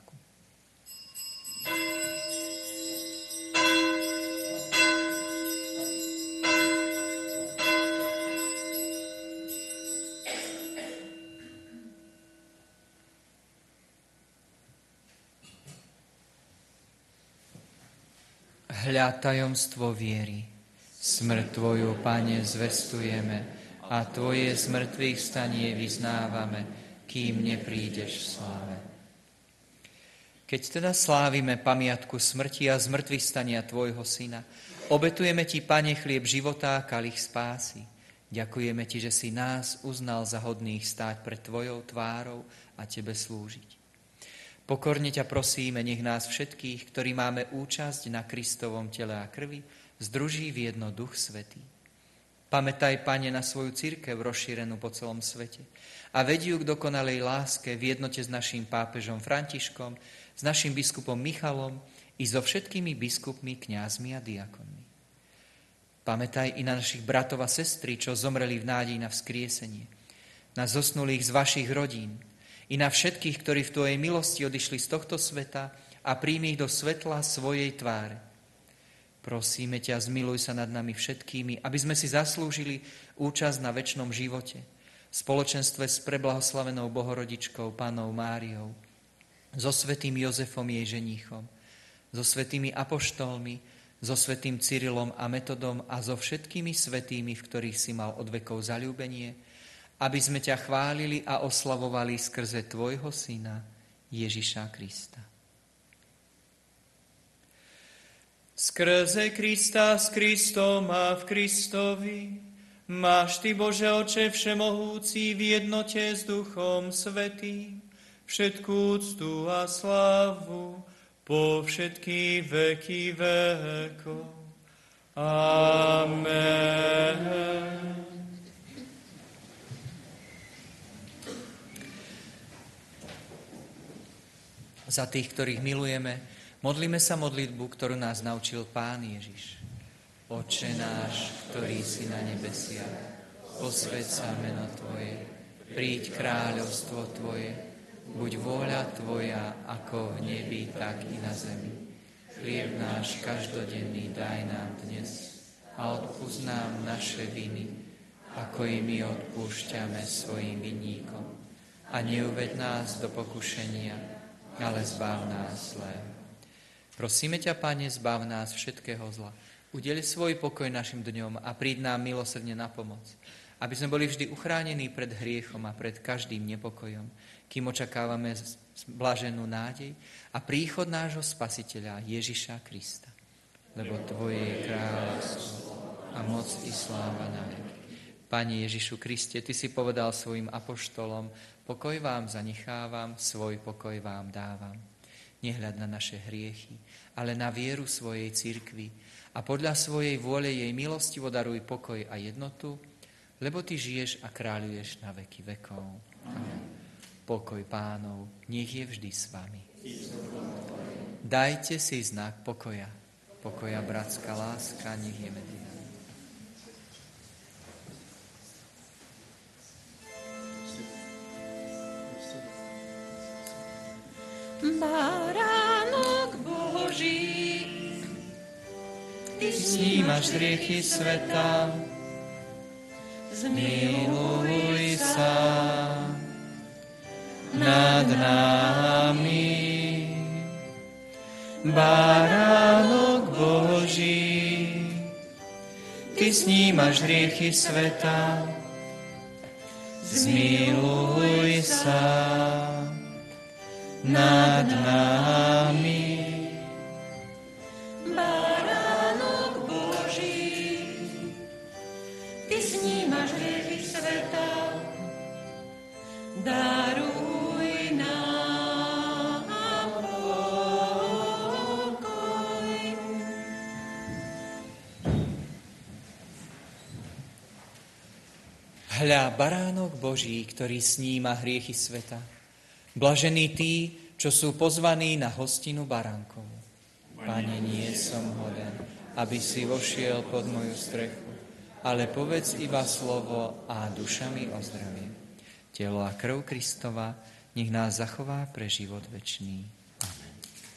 Hľa tajomstvo viery. Smrť Tvoju, Pane, zvestujeme a Tvoje zmrtvých stanie vyznávame, kým neprídeš v sláve. Keď teda slávime pamiatku smrti a zmrtvých stania Tvojho Syna, obetujeme Ti, Pane, chlieb života a kalich spásy. Ďakujeme Ti, že si nás uznal za hodných stáť pred Tvojou tvárou a Tebe slúžiť. Pokorne ťa prosíme, nech nás všetkých, ktorí máme účasť na Kristovom tele a krvi, združí v jedno Duch Svätý. Pamätaj, Pane, na svoju cirkev rozšírenú po celom svete a vedí ju k dokonalej láske v jednote s naším pápežom Františkom, s našim biskupom Michalom i so všetkými biskupmi, kňazmi a diakonmi. Pamätaj i na našich bratov a sestry, čo zomreli v nádeji na vzkriesenie, na zosnulých z vašich rodín, i na všetkých, ktorí v Tvojej milosti odišli z tohto sveta a príjmi ich do svetla svojej tváre. Prosíme ťa, zmiluj sa nad nami všetkými, aby sme si zaslúžili účasť na večnom živote, v spoločenstve s preblahoslavenou Bohorodičkou, Pannou Máriou, so svätým Jozefom jej ženíchom, so svätými apoštolmi, so svätým Cyrilom a Metodom a so všetkými svätými, v ktorých si mal od vekov zaľúbenie, aby sme ťa chválili a oslavovali skrze Tvojho Syna, Ježiša Krista. Skrze Krista, s Kristom a v Kristovi, máš Ty, Bože Oče všemohúci, v jednote s Duchom Svätým, všetkú úctu a slávu po všetky veky vekov. Amen. Za tých, ktorých milujeme, modlíme sa modlitbu, ktorú nás naučil Pán Ježiš. Otče náš, ktorý si na nebesiach, posväť sa meno Tvoje, príď kráľovstvo Tvoje, buď vôľa Tvoja, ako v nebi, tak i na zemi. Chlieb náš každodenný daj nám dnes a odpusť nám naše viny, ako i my odpúšťame svojim vinníkom. A neuveď nás do pokušenia, ale zbav nás zlého. Prosíme ťa, Pane, zbav nás všetkého zla. Udeli svoj pokoj našim dňom a príď nám milosrdne na pomoc, aby sme boli vždy uchránení pred hriechom a pred každým nepokojom, kým očakávame blaženú nádej a príchod nášho Spasiteľa Ježiša Krista. Lebo Tvoje je kráľovstvo a moc i sláva na veky. Pane Ježišu Kriste, Ty si povedal svojim apoštolom, pokoj vám zanechávam, svoj pokoj vám dávam. Nehľad na naše hriechy, ale na vieru svojej cirkvi a podľa svojej vôle jej milostivo daruj pokoj a jednotu, lebo Ty žiješ a kráľuješ na veky vekov. Amen. Pokoj Pánov, nech je vždy s vami. Dajte si znak pokoja. Pokoja, bratská láska, nech je medzi nami. Baránok Boží, Ty snímaš hriechy sveta, zmiluj sa nad nami. Baránok Boží, Ty snímaš hriechy sveta, zmiluj sa nad nami. Baránok Boží, Ty snímaš hriechy sveta, daruj nám pokoj. Hľa, baránok Boží, ktorý sníma hriechy sveta. Blažení tí, čo sú pozvaní na hostinu baránkov. Pane, nie som hoden, aby si vošiel pod moju strechu, ale povedz iba slovo a duša mi ozdravie. Telo a krv Kristova nech nás zachová pre život večný. Amen.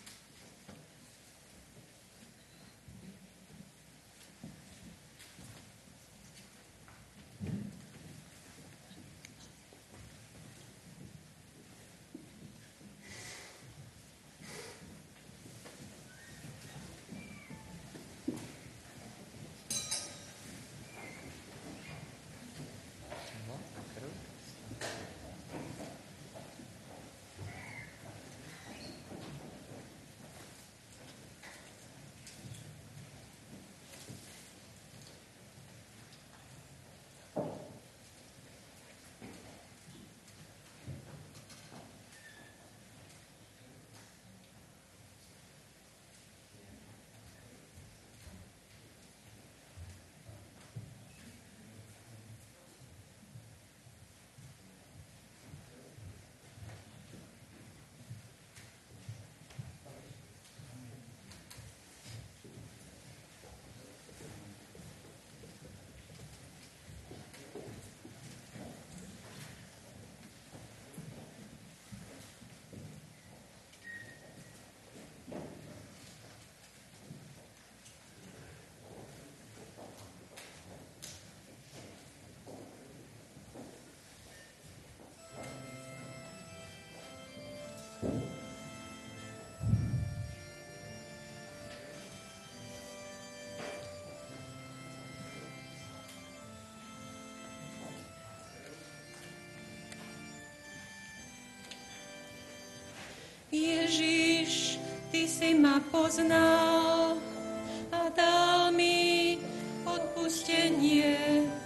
Ježiš, Ty si ma poznal a dal mi odpustenie.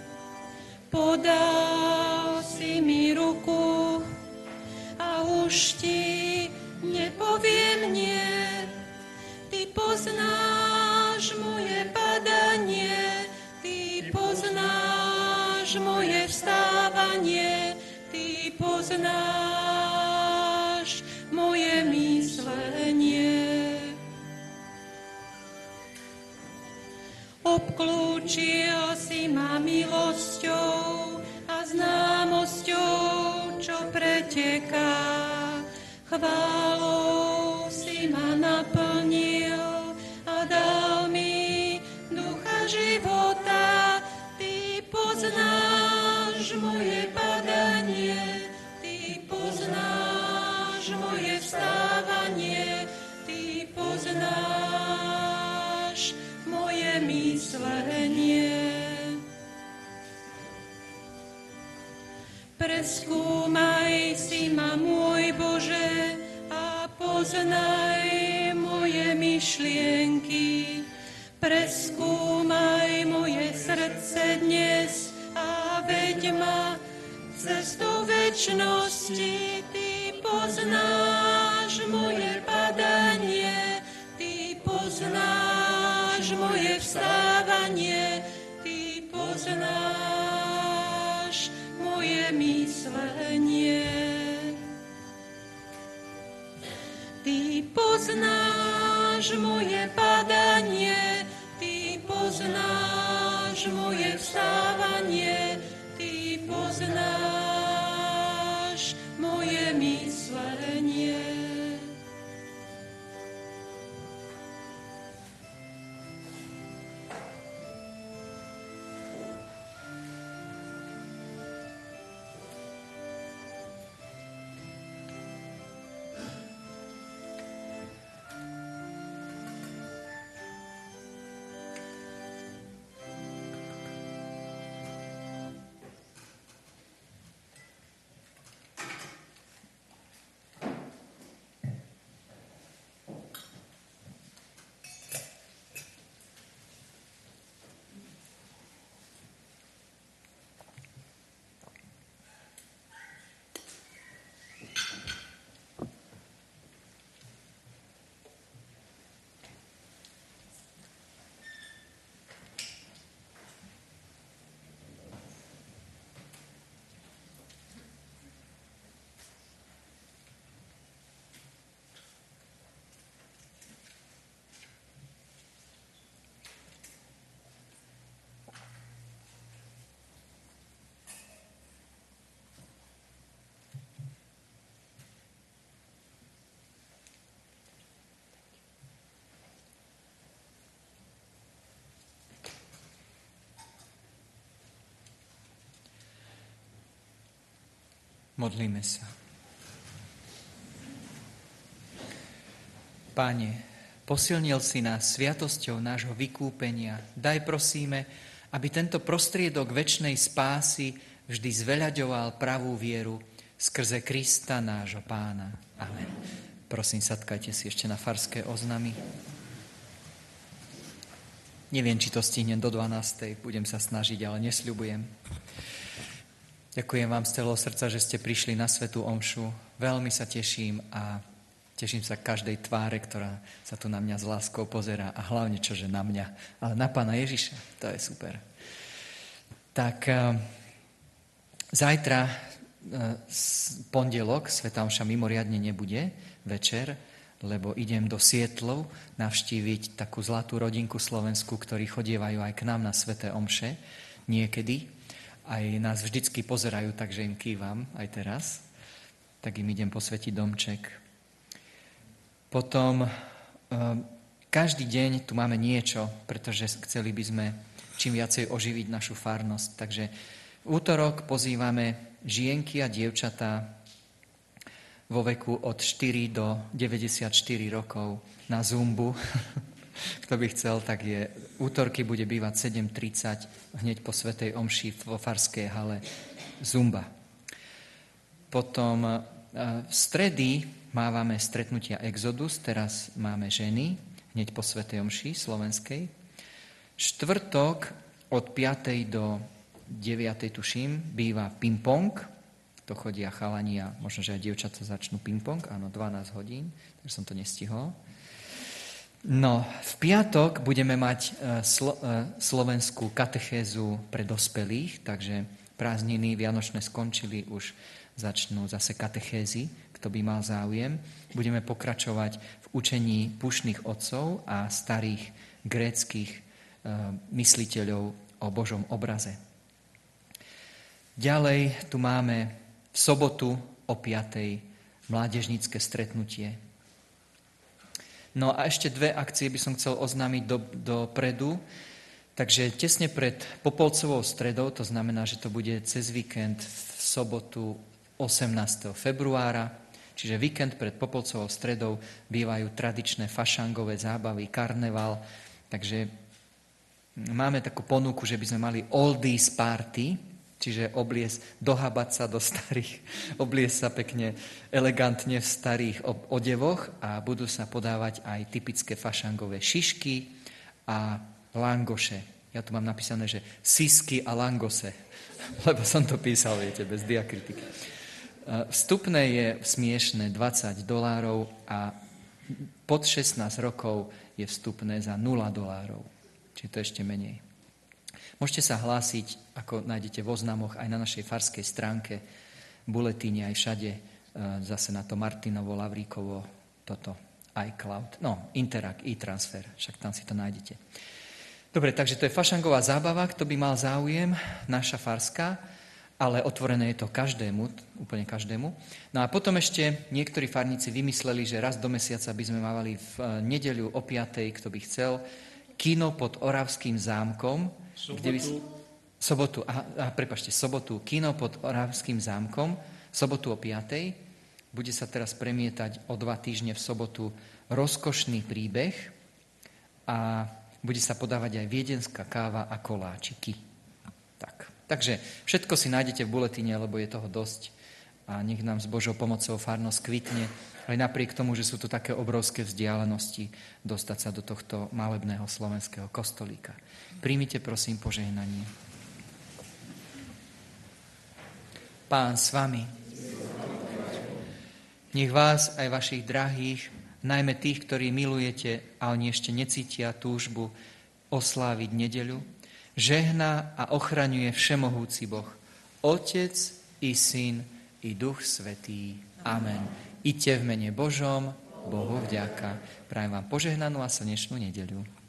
Podal si mi ruku a už Ti nepoviem nie. poznáš moje myslenie. Obklúčil si ma milosťou a známosťou, čo preteká. Chválou si ma naplnil a dal mi ducha života. Ty poznáš moje padanie, ty poznáš moje vstávanie, ty poznáš moje myslenie. Preskúmaj si ma, môj Bože, a poznaj moje myšlienky. Preskúmaj moje srdce dnes a veď ma cestou večnosti. Ty poznáš moje padanie, ty poznáš moje vstávanie, ty poznáš moje myslenie. Ty poznáš moje padanie, ty poznáš moje vstávanie, ty poznáš moje myslenie. Modlíme sa. Páne, posilnil si nás sviatosťou nášho vykúpenia. Daj, prosíme, aby tento prostriedok večnej spásy vždy zveľaďoval pravú vieru skrze Krista nášho Pána. Amen. Prosím, sadkajte si ešte na farské oznamy. Neviem, či to stihnem do dvanástej, budem sa snažiť, ale nesľubujem. Ďakujem vám z celého srdca, že ste prišli na svätú omšu. Veľmi sa teším a teším sa každej tváre, ktorá sa tu na mňa s láskou pozerá a hlavne čože na mňa, ale na Pána Ježiša. To je super. Tak zajtra, pondelok, svätá omša mimoriadne nebude večer, lebo idem do Sietlov navštíviť takú zlatú rodinku slovenskú, ktorí chodievajú aj k nám na sväté omše niekedy. Aj nás vždycky pozerajú, takže im kývam aj teraz. Tak im idem posvetiť domček. Potom každý deň tu máme niečo, pretože chceli by sme čím viacej oživiť našu farnosť. Takže v útorok pozývame žienky a dievčatá vo veku od štyri do deväťdesiatštyri rokov na zumbu. Kto by chcel, tak je, útorky bude bývať sedem tridsať hneď po svätej omši vo farskej hale Zumba. Potom v stredy mávame stretnutia Exodus, teraz máme ženy, hneď po svätej omši slovenskej. Štvrtok od piatej do deviatej tuším býva ping-pong, to chodia chalani a možno, že aj dievčatá začnú ping-pong, áno, dvanásť hodín, takže som to nestihol. No, v piatok budeme mať slo- slovenskú katechézu pre dospelých, takže prázdniny vianočné skončili, už začnú zase katechézy, kto by mal záujem. Budeme pokračovať v učení pušných otcov a starých gréckych e, mysliteľov o Božom obraze. Ďalej tu máme v sobotu o piatej mládežnícke stretnutie. No a ešte dve akcie by som chcel oznámiť do, dopredu. Takže tesne pred Popolcovou stredou, to znamená, že to bude cez víkend v sobotu osemnásteho februára, čiže víkend pred Popolcovou stredou bývajú tradičné fašangové zábavy, karneval, takže máme takú ponuku, že by sme mali oldies party, čiže obliesť, dohábať sa do starých, obliesť sa pekne elegantne v starých odevoch a budú sa podávať aj typické fašangové šišky a langoše. Ja tu mám napísané, že sisky a langose, lebo som to písal, viete, bez diakritiky. Vstupné je smiešné dvadsať dolárov a pod šestnásť rokov je vstupné za nula dolárov. Čiže to ešte menej. Môžete sa hlásiť, ako nájdete v oznamoch aj na našej farskej stránke, buletíne aj všade, zase na to Martinovo, Lavríkovo, toto iCloud, no, Interact, e-transfer, však tam si to nájdete. Dobre, takže to je fašangová zábava, kto by mal záujem, naša farská, ale otvorené je to každému, úplne každému. No a potom ešte niektorí farníci vymysleli, že raz do mesiaca by sme mávali v nedeľu o piatej, kto by chcel, kino pod Oravským zámkom. Sobotu. Kde by, sobotu, aha, aha, prepáčte, sobotu, kino pod Oravským zámkom, sobotu o piatej. Bude sa teraz premietať o dva týždne v sobotu rozkošný príbeh a bude sa podávať aj viedenská káva a koláčiky. Tak. Takže všetko si nájdete v buletine, lebo je toho dosť a nech nám s Božou pomocou farnosť kvitne, aj napriek tomu, že sú tu také obrovské vzdialenosti, dostať sa do tohto malebného slovenského kostolíka. Príjmite prosím požehnanie. Pán s vami. Nech vás aj vašich drahých, najmä tých, ktorí milujete a oni ešte necítia túžbu osláviť nedeľu, žehná a ochraňuje všemohúci Boh, Otec i Syn i Duch Svätý. Amen. Iďte v mene Božom, Bohu vďaka. Prajem vám požehnanú a slnečnú nedeľu.